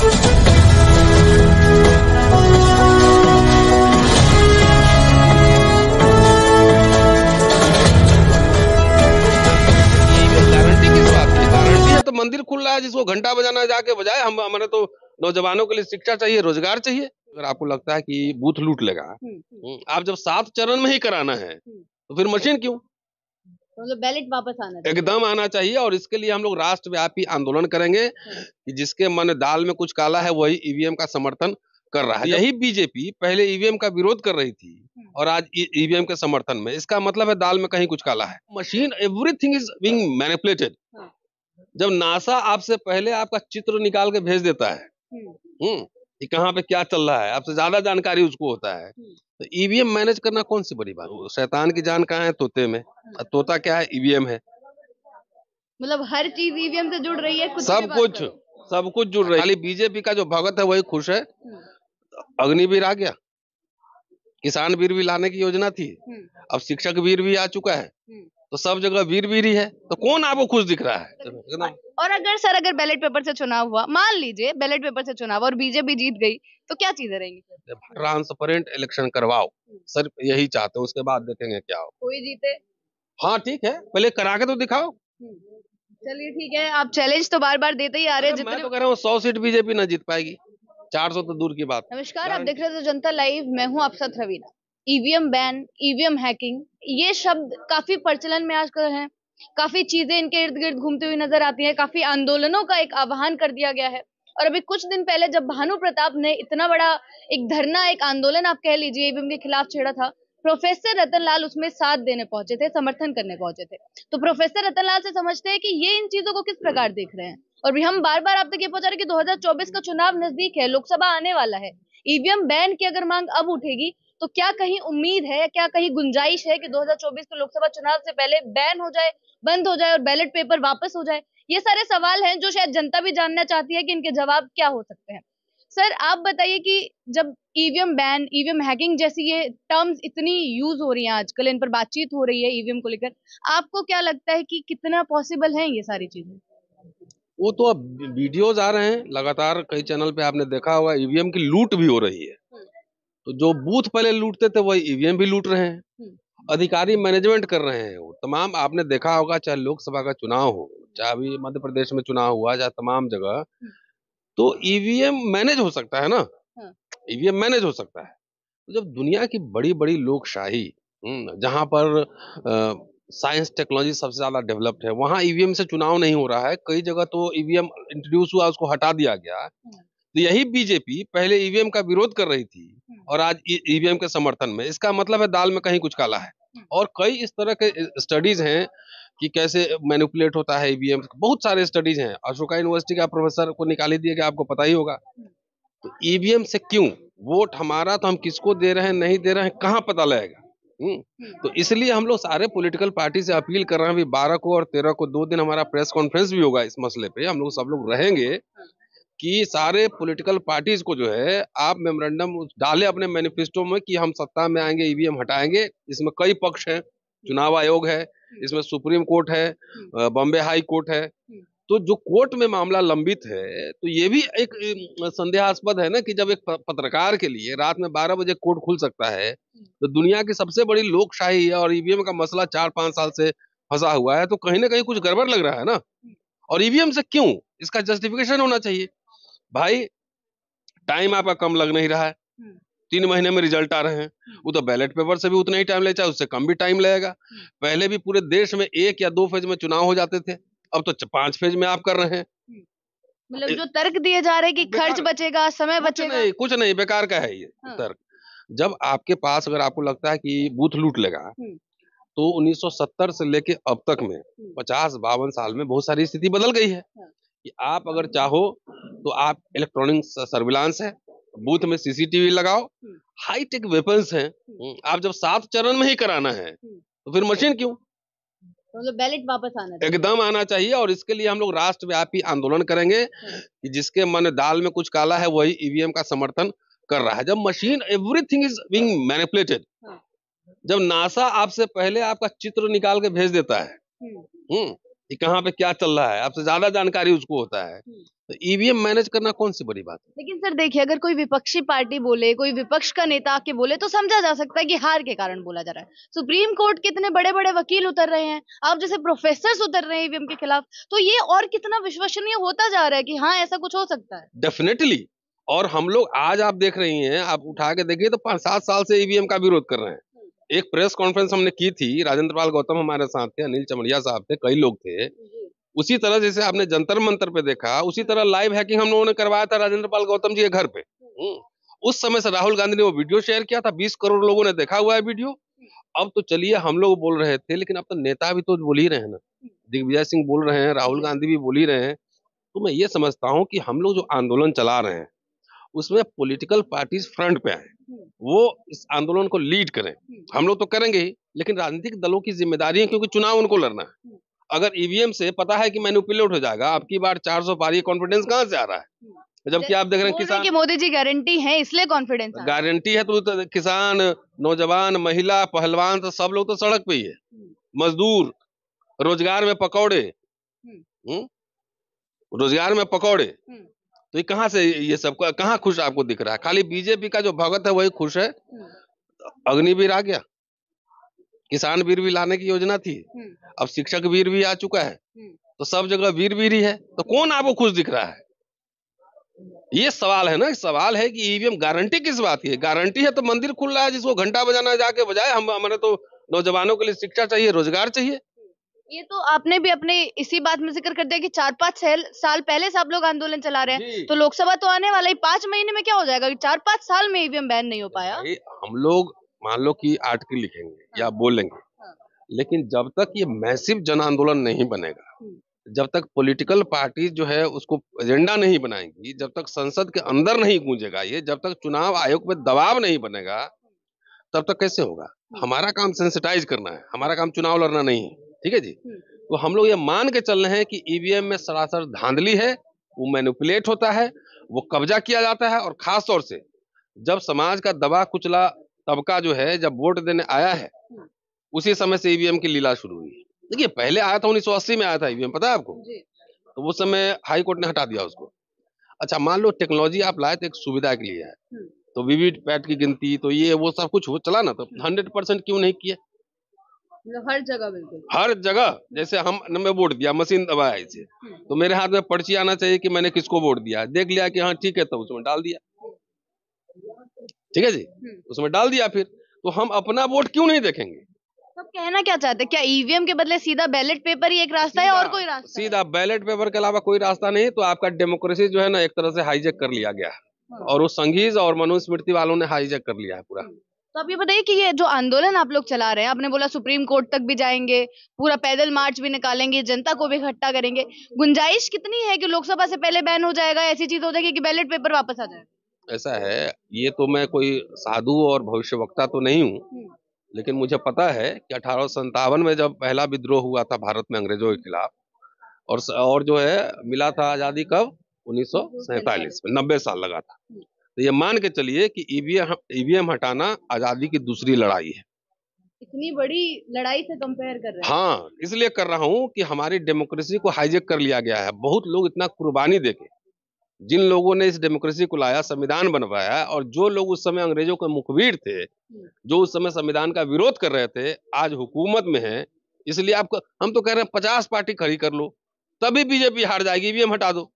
तो मंदिर खुल रहा है, जिसको घंटा बजाना जाके बजाए। हम हमारे तो नौजवानों के लिए शिक्षा चाहिए, रोजगार चाहिए। अगर आपको लगता है कि बूथ लूट लेगा, आप जब 7 चरण में ही कराना है तो फिर मशीन क्यों? मतलब बैलेट वापस आना चाहिए। एकदम आना चाहिए। और इसके लिए हम लोग राष्ट्रव्यापी आंदोलन करेंगे कि जिसके मन दाल में कुछ काला है वही ईवीएम का समर्थन कर रहा है। यही बीजेपी पहले ईवीएम का विरोध कर रही थी और आज ईवीएम के समर्थन में। इसका मतलब है दाल में कहीं कुछ काला है। Machine, everything is being manipulated. जब नासा आपसे पहले आपका चित्र निकाल के भेज देता है कि कहाँ पे क्या चल रहा है, आपसे ज्यादा जानकारी उसको होता है। तो ईवीएम मैनेज करना कौन सी बड़ी बात? शैतान की जान कहाँ है? तोते में। तोता क्या है? ईवीएम है। मतलब हर चीज ईवीएम से जुड़ रही है, कुछ सब कुछ जुड़ रही है। खाली बीजेपी का जो भगत है वही खुश है। अग्निवीर आ गया, किसान वीर भी लाने की योजना थी, अब शिक्षक वीर भी आ चुका है, तो सब जगह वीर वीर ही है। तो कौन आपको खुश दिख रहा है? और अगर बैलेट पेपर से चुनाव हुआ, मान लीजिए बैलेट पेपर से चुनाव और बीजेपी जीत गई, तो क्या चीजें रहेंगी? ट्रांसपेरेंट इलेक्शन करवाओ, सर यही चाहते हैं। उसके बाद देखेंगे क्या हो। कोई जीते, हाँ ठीक है, पहले करा के तो दिखाओ। चलिए ठीक है, आप चैलेंज तो बार बार देते ही आ रहे हैं। मैं तो कह रहा हूँ 100 सीट बीजेपी ना जीत पाएगी, 400 तो दूर की बात। नमस्कार, आप देख रहे थे जनता लाइव, मैं हूँ अफसत Raveena. EVM ban, EVM hacking, ये शब्द काफी प्रचलन में आजकल हैं। काफी चीजें इनके इर्द गिर्द घूमती हुई नजर आती हैं। काफी आंदोलनों का एक आह्वान कर दिया गया है। और अभी कुछ दिन पहले जब भानु प्रताप ने इतना बड़ा एक धरना, एक आंदोलन आप कह लीजिए, ईवीएम के खिलाफ छेड़ा था, प्रोफेसर रतनलाल उसमें साथ देने पहुंचे थे, समर्थन करने पहुंचे थे। तो प्रोफेसर रतनलाल से समझते हैं कि ये इन चीजों को किस प्रकार देख रहे हैं। और भी हम बार बार आप तक ये पहुंचा रहे कि 2024 का चुनाव नजदीक है, लोकसभा आने वाला है। ईवीएम बैन की अगर मांग अब उठेगी तो क्या कहीं उम्मीद है, क्या कहीं गुंजाइश है कि 2024 के लोकसभा चुनाव से पहले बैन हो जाए, बंद हो जाए और बैलेट पेपर वापस हो जाए? ये सारे सवाल हैं जो शायद जनता भी जानना चाहती है कि इनके जवाब क्या हो सकते हैं। सर आप बताइए कि जब ईवीएम बैन, ईवीएम हैकिंग जैसी ये टर्म्स इतनी यूज हो रही हैं आजकल, इन पर बातचीत हो रही है ईवीएम को लेकर, आपको क्या लगता है कि कितना पॉसिबल है ये सारी चीजें? वो तो अब वीडियोज आ रहे हैं लगातार, कई चैनल पे आपने देखा होगा, ईवीएम की लूट भी हो रही है। तो जो बूथ पहले लूटते थे वही ईवीएम भी लूट रहे हैं। अधिकारी मैनेजमेंट कर रहे हैं वो तमाम। आपने देखा होगा, चाहे लोकसभा का चुनाव हो, चाहे अभी मध्य प्रदेश में चुनाव हुआ, चाहे तमाम जगह, तो ईवीएम मैनेज हो सकता है ना। ईवीएम मैनेज हो सकता है। तो जब दुनिया की बड़ी बड़ी लोकशाही, जहां पर साइंस टेक्नोलॉजी सबसे ज्यादा डेवलप्ड है, वहां ईवीएम से चुनाव नहीं हो रहा है। कई जगह तो ईवीएम इंट्रोड्यूस हुआ, उसको हटा दिया गया। तो यही बीजेपी पहले ईवीएम का विरोध कर रही थी और आज ईवीएम के समर्थन में। इसका मतलब है दाल में कहीं कुछ काला है। और कई इस तरह के स्टडीज हैं कि कैसे मैनिपुलेट होता है ईवीएम। बहुत सारे स्टडीज हैं। अशोका यूनिवर्सिटी का प्रोफेसर को निकाल ही दिया गया, आपको पता ही होगा। तो ईवीएम से क्यों वोट हमारा, तो हम किसको दे रहे हैं, नहीं दे रहे हैं, कहाँ पता लगेगा? तो इसलिए हम लोग सारे पॉलिटिकल पार्टी से अपील कर रहे हैं। अभी 12 को और 13 को 2 दिन हमारा प्रेस कॉन्फ्रेंस भी होगा इस मसले पे। हम लोग सब लोग रहेंगे कि सारे पॉलिटिकल पार्टीज को जो है आप मेमोरेंडम डाले अपने मैनिफेस्टो में कि हम सत्ता में आएंगे, ईवीएम हटाएंगे। इसमें कई पक्ष हैं, चुनाव आयोग है, इसमें सुप्रीम कोर्ट है, बॉम्बे हाई कोर्ट है। तो जो कोर्ट में मामला लंबित है, तो ये भी एक संदेहास्पद है ना कि जब एक पत्रकार के लिए रात में 12 बजे कोर्ट खुल सकता है, तो दुनिया की सबसे बड़ी लोकशाही है और ईवीएम का मसला 4-5 साल से फंसा हुआ है, तो कहीं ना कहीं कुछ गड़बड़ लग रहा है ना। और ईवीएम से क्यों, इसका जस्टिफिकेशन होना चाहिए। भाई टाइम आपका कम लग नहीं रहा है, 3 महीने में रिजल्ट आ रहे हैं। वो तो बैलेट पेपर से भी उतना ही टाइम ले, चाहे उससे कम भी टाइम लगेगा। पहले भी पूरे देश में 1 या 2 फेज में चुनाव हो जाते थे, अब तो 5 फेज में आप कर रहे हैं। मतलब जो तर्क दिए जा रहे हैं कि खर्च बचेगा, समय बचेगा, कुछ नहीं, बेकार का है ये तर्क। जब आपके पास, अगर आपको लगता है कि बूथ लूट लेगा, तो 1970 से लेके अब तक में 50-52 साल में बहुत सारी स्थिति बदल गई है। कि आप अगर चाहो तो आप इलेक्ट्रॉनिक सर्विलांस है, बूथ में सीसीटीवी लगाओ, हाईटेक वेपन्स हैं। आप जब 7 चरण में ही कराना है तो फिर मशीन क्यों? मतलब बैलेट वापस आना चाहिए। एकदम आना चाहिए। और इसके लिए हम लोग राष्ट्रव्यापी आंदोलन करेंगे कि जिसके मन दाल में कुछ काला है वही ईवीएम का समर्थन कर रहा है। जब machine, everything is being manipulated. जब नासा आपसे पहले आपका चित्र निकाल के भेज देता है कि कहाँ पे क्या चल रहा है, आपसे ज्यादा जानकारी उसको होता है। तो ईवीएम मैनेज करना कौन सी बड़ी बात है। लेकिन सर देखिए, अगर कोई विपक्षी पार्टी बोले, कोई विपक्ष का नेता आके बोले तो समझा जा सकता है कि हार के कारण बोला जा रहा है। सुप्रीम कोर्ट के इतने बड़े बड़े वकील उतर रहे हैं, आप जैसे प्रोफेसर्स उतर रहे हैं ईवीएम के खिलाफ, तो ये और कितना विश्वसनीय होता जा रहा है कि हाँ ऐसा कुछ हो सकता है। डेफिनेटली। और हम लोग आज आप देख रही हैं, आप उठा के देखिए तो 5-7 साल से ईवीएम का विरोध कर रहे हैं। एक प्रेस कॉन्फ्रेंस हमने की थी, राजेंद्र पाल गौतम हमारे साथ थे, अनिल चमड़िया साहब थे, कई लोग थे। उसी तरह जैसे आपने जंतर मंतर पे देखा, उसी तरह लाइव हैकिंग हम लोगों ने करवाया था राजेंद्र पाल गौतम जी के घर पे। उस समय से राहुल गांधी ने वो वीडियो शेयर किया था, 20 करोड़ लोगों ने देखा हुआ है वीडियो। अब तो चलिए हम लोग बोल रहे थे, लेकिन अब तो नेता भी तो बोल ही रहे हैं ना, दिग्विजय सिंह बोल रहे हैं, राहुल गांधी भी बोल ही रहे हैं। तो मैं ये समझता हूँ कि हम लोग जो आंदोलन चला रहे हैं उसमें पॉलिटिकल पार्टीज फ्रंट पे आए, वो इस आंदोलन को लीड करें। हम लोग तो करेंगे ही, लेकिन राजनीतिक दलों की जिम्मेदारी है, क्योंकि चुनाव उनको लड़ना है। अगर ईवीएम से पता है कि मैनिपुलेट हो जाएगा, अब की बार 400 पार, ये कॉन्फिडेंस कहाँ से आ रहा है। जबकि आप देख रहे हैं किसान कि मोदी जी गारंटी है इसलिए कॉन्फिडेंस गारंटी है, तो किसान, नौजवान, महिला, पहलवान, तो सब लोग तो सड़क पे ही है। मजदूर, रोजगार में पकौड़े, रोजगार में पकौड़े, तो ये कहाँ से, ये सब कहाँ खुश आपको दिख रहा है। खाली बीजेपी का जो भगत है वही खुश है। अग्निवीर आ गया, किसान वीर भी लाने की योजना थी, अब शिक्षक वीर भी आ चुका है, तो सब जगह वीर वीर ही है, तो कौन आपको खुश दिख रहा है। ये सवाल है ना, सवाल है कि ईवीएम गारंटी किस बात की है। गारंटी है तो मंदिर खुल रहा है, जिसको घंटा बजाना जाके बजाए। हमारे तो नौजवानों के लिए शिक्षा चाहिए, रोजगार चाहिए। ये तो आपने भी अपने इसी बात में जिक्र कर दिया कि 4-5 साल पहले से आप लोग आंदोलन चला रहे हैं, तो लोकसभा तो आने वाला ही, 5 महीने में क्या हो जाएगा कि 4-5 साल में ईवीएम बैन नहीं हो पाया। हम लोग मान लो कि आर्टिकल लिखेंगे या बोलेंगे, लेकिन जब तक ये मैसिव जन आंदोलन नहीं बनेगा, जब तक पॉलिटिकल पार्टी जो है उसको एजेंडा नहीं बनाएंगी, जब तक संसद के अंदर नहीं गूंजेगा ये, जब तक चुनाव आयोग पे दबाव नहीं बनेगा, तब तक कैसे होगा। हमारा काम सेंसिटाइज करना है, हमारा काम चुनाव लड़ना नहीं है, ठीक है जी। तो हम लोग ये मान के चल रहे हैं कि ईवीएम में सरासर धांधली है, वो मैनिपुलेट होता है, वो कब्जा किया जाता है। और खास तौर से जब समाज का दबा कुचला तबका जो है जब वोट देने आया है, उसी समय से ईवीएम की लीला शुरू हुई। देखिए पहले आया था 1980 में आया था ईवीएम, पता है आपको, तो उस समय हाई कोर्ट ने हटा दिया उसको। अच्छा मान लो टेक्नोलॉजी आप लाए तो एक सुविधा के लिए है, तो वीवीपैट की गिनती तो ये वो सब कुछ हो चला ना, तो 100% क्यों नहीं किया। हर जगह, बिल्कुल हर जगह। जैसे मैं वोट दिया, मशीन दबाया इसे, तो मेरे हाथ में पर्ची आना चाहिए कि मैंने किसको वोट दिया, देख लिया कि हाँ ठीक है, तो उसमें डाल दिया, ठीक है जी, उसमें डाल दिया। फिर तो हम अपना वोट क्यों नहीं देखेंगे। तो कहना क्या चाहते हैं, क्या ईवीएम के बदले सीधा बैलेट पेपर ही एक रास्ता है और कोई रास्ता सीधा बैलेट पेपर के अलावा कोई रास्ता नहीं। तो आपका डेमोक्रेसी जो है ना, एक तरह से हाईजेक कर लिया गया है, और वो संघीज और मनुस्मृति वालों ने हाईजेक कर लिया है पूरा। तो आप ये बताइए कि ये जो आंदोलन आप लोग चला रहे हैं, आपने बोला सुप्रीम कोर्ट तक भी जाएंगे, पूरा पैदल मार्च भी निकालेंगे, जनता को भी इकट्ठा करेंगे, गुंजाइश कितनी है कि लोकसभा से पहले बैन हो जाएगा, ऐसी चीज हो जाएगी कि बैलेट पेपर वापस आ जाएगा। ऐसा है, ये तो मैं कोई साधु और भविष्यवक्ता तो नहीं हूँ, लेकिन मुझे पता है कि 1857 में जब पहला विद्रोह हुआ था भारत में अंग्रेजों के खिलाफ, और जो है मिला था आजादी कब, 1947 में, 90 साल लगा था। तो ये मान के चलिए कि ईवीएम हटाना आजादी की दूसरी लड़ाई है। इतनी बड़ी लड़ाई से कंपेयर कर रहे हैं। हाँ, इसलिए कर रहा हूँ कि हमारी डेमोक्रेसी को हाईजेक कर लिया गया है। बहुत लोग इतना कुर्बानी देके, जिन लोगों ने इस डेमोक्रेसी को लाया, संविधान बनवाया, और जो लोग उस समय अंग्रेजों के मुखबिर थे, जो उस समय संविधान का विरोध कर रहे थे, आज हुकूमत में है। इसलिए आपको हम तो कह रहे हैं 50 पार्टी खड़ी कर लो, तभी बीजेपी हार जाएगी। ईवीएम हटा दो,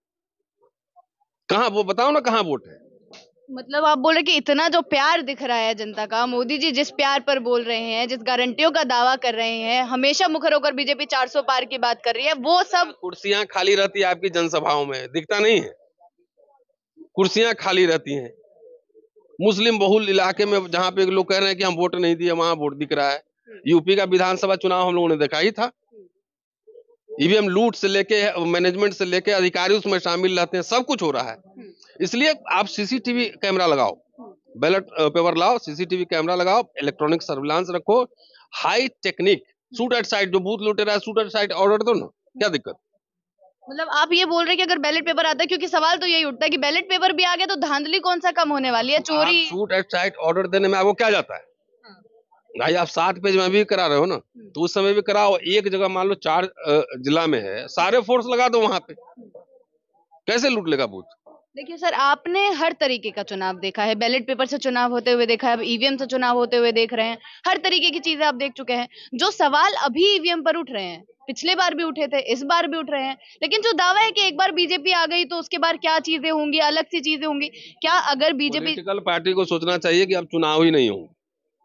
कहाँ वो बताओ ना, कहाँ वोट है। मतलब आप बोल रहे कि इतना जो प्यार दिख रहा है जनता का, मोदी जी जिस प्यार पर बोल रहे हैं, जिस गारंटियों का दावा कर रहे हैं, हमेशा मुखर होकर बीजेपी 400 पार की बात कर रही है, वो सब कुर्सियां खाली रहती है आपकी जनसभाओं में, दिखता नहीं है, कुर्सियां खाली रहती हैं। मुस्लिम बहुल इलाके में जहां पे लोग कह रहे हैं कि हम वोट नहीं दिए, वहां वोट दिख रहा है। यूपी का विधानसभा चुनाव हम लोगों ने देखा ही था, ईवीएम लूट से लेके मैनेजमेंट से लेके अधिकारी उसमें शामिल रहते हैं, सब कुछ हो रहा है। इसलिए आप सीसीटीवी कैमरा लगाओ, बैलेट पेपर लाओ, सीसीटीवी कैमरा लगाओ, इलेक्ट्रॉनिक सर्विलांस रखो, high technique, shoot at sight, जो बूथ लूटे रहा है शूट एट साइट ऑर्डर दो ना, क्या दिक्कत। मतलब आप ये बोल रहे हैं कि अगर बैलेट पेपर आता है, क्योंकि सवाल तो यही उठता है कि बैलेट पेपर भी आ गया तो धांधली कौन सा कम होने वाली है, चोरी। शूट एट साइट ऑर्डर देने में आपको क्या जाता है, भाई आप 7 पेज में भी करा रहे हो ना, तो उस समय भी कराओ। एक जगह मान लो 4 जिला में है, सारे फोर्स लगा दो वहां पे, कैसे लूट लेगा बूथ? देखिए सर, आपने हर तरीके का चुनाव देखा है, बैलेट पेपर से चुनाव होते हुए देखा है, अब ईवीएम से चुनाव होते हुए देख रहे हैं, हर तरीके की चीजें आप देख चुके हैं। जो सवाल अभी ईवीएम पर उठ रहे हैं, पिछले बार भी उठे थे, इस बार भी उठ रहे हैं, लेकिन जो दावा है कि एक बार बीजेपी आ गई तो उसके बाद क्या चीजें होंगी, अलग सी चीजें होंगी, क्या अगर बीजेपी पॉलिटिकल पार्टी को सोचना चाहिए कि अब चुनाव ही नहीं होंगे,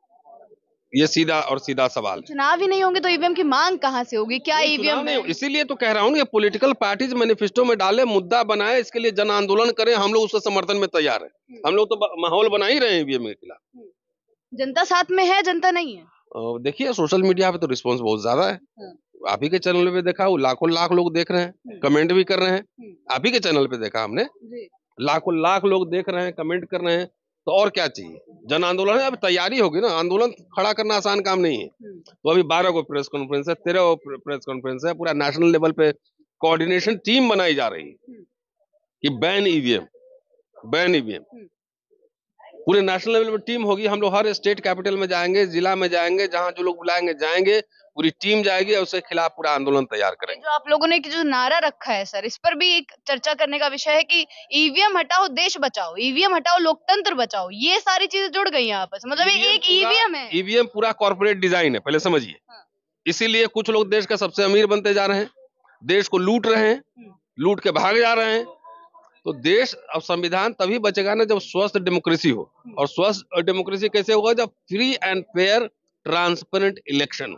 ये सीधा और सीधा सवाल है। चुनाव ही नहीं होंगे तो ईवीएम की मांग कहाँ से होगी? क्या ईवीएम नहीं, इसीलिए तो कह रहा हूँ, ये पॉलिटिकल पार्टीज मैनिफेस्टो में डाले, मुद्दा बनाए, इसके लिए जन आंदोलन करें, हम लोग उसके समर्थन में तैयार हैं। हम लोग तो माहौल बना ही रहे हैं ईवीएम के खिलाफ। जनता साथ में है, जनता नहीं है। देखिए सोशल मीडिया पे तो रिस्पॉन्स बहुत ज्यादा है, आप ही के चैनल पे देखा, लाखों लाख लोग देख रहे हैं, कमेंट भी कर रहे हैं। आप ही के चैनल पे देखा हमने, लाखों लाख लोग देख रहे हैं, कमेंट कर रहे हैं, तो और क्या चाहिए? जन आंदोलन है, अब तैयारी होगी ना, आंदोलन खड़ा करना आसान काम नहीं है। तो अभी 12 को प्रेस कॉन्फ्रेंस है, 13 को प्रेस कॉन्फ्रेंस है, पूरा नेशनल लेवल पे कोऑर्डिनेशन टीम बनाई जा रही है कि बैन ईवीएम, बैन ईवीएम। पूरे नेशनल लेवल पे टीम होगी, हम लोग हर स्टेट कैपिटल में जाएंगे, जिला में जाएंगे, जहां जो लोग बुलाएंगे जाएंगे, पूरी टीम जाएगी और उसके खिलाफ पूरा आंदोलन तैयार करेंगे। जो आप लोगों ने जो नारा रखा है सर, इस पर भी एक चर्चा करने का विषय है कि ईवीएम हटाओ देश बचाओ, ईवीएम हटाओ लोकतंत्र बचाओ, ये सारी चीजें जुड़ गई हैं आपस में, मतलब एक ईवीएम है। ईवीएम पूरा कॉर्पोरेट डिजाइन है, पहले समझिए। इसीलिए कुछ लोग देश का सबसे अमीर बनते जा रहे हैं, देश को लूट रहे हैं, लूट के भाग जा रहे हैं। तो देश, अब संविधान तभी बचेगा ना जब स्वस्थ डेमोक्रेसी हो, और स्वस्थ डेमोक्रेसी कैसे होगा? जब free and fair transparent election.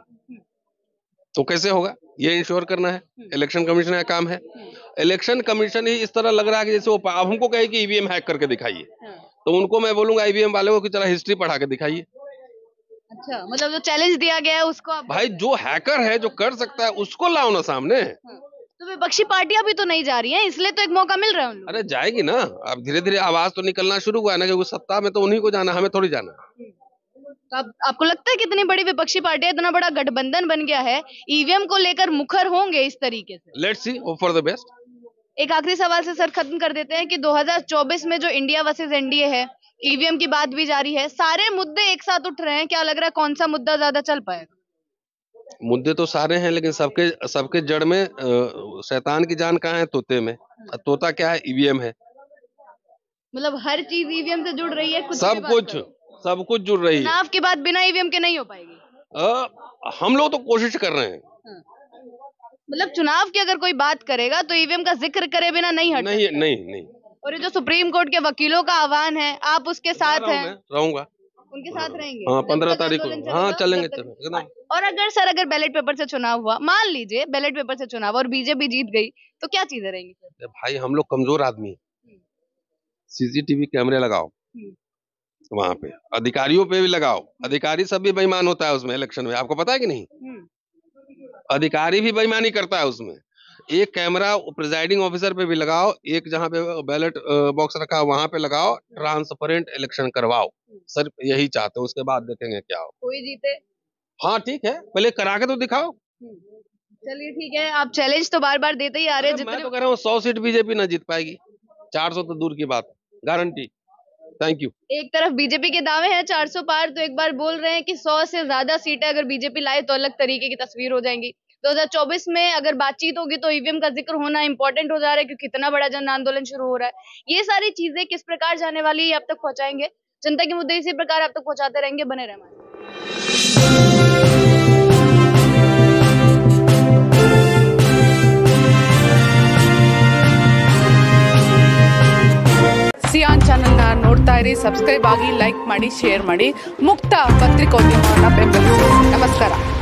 तो कैसे होगा? ये इंश्योर करना है, इलेक्शन कमीशन का काम है। इलेक्शन कमीशन ही इस तरह लग रहा है कि जैसे वो हमको कहे कि ईवीएम हैक करके दिखाइए, तो उनको मैं बोलूंगा ईवीएम वाले को कि चला हिस्ट्री पढ़ा के दिखाइए। अच्छा, मतलब जो चैलेंज दिया गया है उसको आप भाई, जो हैकर है, जो कर सकता है, उसको लाओ ना सामने। तो विपक्षी पार्टियां भी तो नहीं जा रही हैं, इसलिए तो एक मौका मिल रहा है उन लोगों को। अरे जाएगी ना, अब धीरे धीरे आवाज तो निकलना शुरू हुआ है ना, क्योंकि सत्ता में तो उन्हीं को जाना, हमें थोड़ी जाना। तो आपको लगता है कि इतनी बड़ी विपक्षी पार्टियां, इतना बड़ा गठबंधन बन गया है, ईवीएम को लेकर मुखर होंगे इस तरीके से? Let's see, hope for the best. एक आखिरी सवाल से सर खत्म कर देते हैं कि 2024 में जो इंडिया वर्सेस एनडीए है, ईवीएम की बात भी जारी है, सारे मुद्दे एक साथ उठ रहे हैं, क्या लग रहा है कौन सा मुद्दा ज्यादा चल पाएगा? मुद्दे तो सारे हैं, लेकिन सबके जड़ में शैतान की जान कहाँ है? तोते में। तोता क्या है? ईवीएम है। मतलब हर चीज ईवीएम से जुड़ रही है, सब कुछ जुड़ रही है। चुनाव की बात बिना ईवीएम के नहीं हो पाएगी। हम लोग तो कोशिश कर रहे हैं। मतलब चुनाव की अगर कोई बात करेगा तो ईवीएम का जिक्र करे बिना नहीं हट नहीं, नहीं। और ये जो सुप्रीम कोर्ट के वकीलों का आह्वान है, आप उसके साथ हैं? रहूंगा, उनके साथ रहेंगे। हाँ, 15 तारीख को। हाँ, चलेंगे। और अगर बैलेट पेपर से चुनाव हुआ, मान लीजिए बैलेट पेपर से चुनाव और बीजेपी जीत गई, तो क्या चीजें रहेंगी? भाई, हम लोग कमजोर आदमी, सीसीटीवी कैमरे लगाओ वहां पे, अधिकारियों पे भी लगाओ। अधिकारी सब भी बेईमान होता है उसमें, इलेक्शन में, आपको पता है कि नहीं? अधिकारी भी बेईमानी करता है उसमें। एक कैमरा प्रिजाइडिंग ऑफिसर पे भी लगाओ, एक जहाँ पे बैलेट बॉक्स रखा वहां पे लगाओ, ट्रांसपेरेंट इलेक्शन करवाओ। सर यही चाहते हैं, उसके बाद देखेंगे क्या हो। कोई जीते। हाँ ठीक है, पहले करा के तो दिखाओ। चलिए ठीक है, आप चैलेंज तो बार बार देते ही आ रहे हैं। मैं तो कह रहा हूँ 100 सीट बीजेपी ना जीत पाएगी, 400 तो दूर की बात, गारंटी। Thank you. एक तरफ बीजेपी के दावे हैं 400 पार, तो एक बार बोल रहे हैं कि 100 से ज्यादा सीटें अगर बीजेपी लाए तो अलग तरीके की तस्वीर हो जाएंगी। 2024 में अगर बातचीत होगी तो ईवीएम का जिक्र होना इंपॉर्टेंट हो जा रहा है, क्योंकि इतना बड़ा जन आंदोलन शुरू हो रहा है। ये सारी चीजें किस प्रकार जाने वाली है आप तक पहुंचाएंगे, जनता के मुद्दे इसी प्रकार आप तक पहुंचाते रहेंगे। बने रहे हमारे। ಸಿಯಾನ್ ಚಾನೆಲ್ನ ನೋಡ್ತಾ ಇರಿ, ಸಬ್ಸ್ಕ್ರೈಬ್ ಆಗಿ, ಲೈಕ್ ಮಾಡಿ, ಶೇರ್ ಮಾಡಿ, ಮುಕ್ತ ಪತ್ರಿಕೋದ್ಯಮವನ್ನು ಬೆಂಬಲಿಸಿ. ನಮಸ್ಕಾರ.